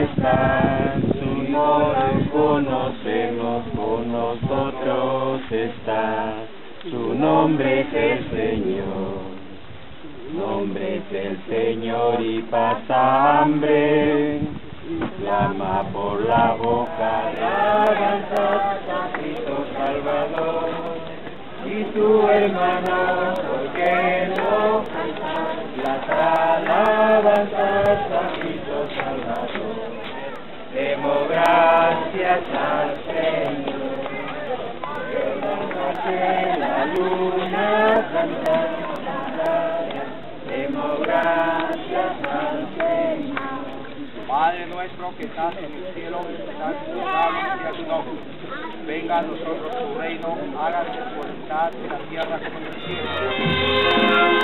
está, su nombre conocemos, con nosotros está, su nombre es el Señor. Su nombre es el Señor y pasa hambre, clama por la boca, alabanza a Cristo Salvador. Y tu hermano, ¿por qué no cantar las alabanzas a Cristo Salvador? Demos gracias al Señor, que la noche, la luna canta. Demos gracias al Señor. Padre nuestro que estás en el cielo, santificado sea tu nombre. Venga a nosotros tu reino, hágase tu voluntad en la tierra como en el cielo.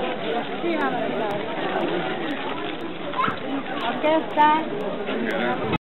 Orquesta.